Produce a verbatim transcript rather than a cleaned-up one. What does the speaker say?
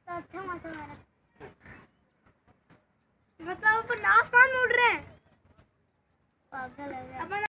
तो अच्छा मौसम है। मतलब अपन आसमान में उड़ रहे हैं, पागल है।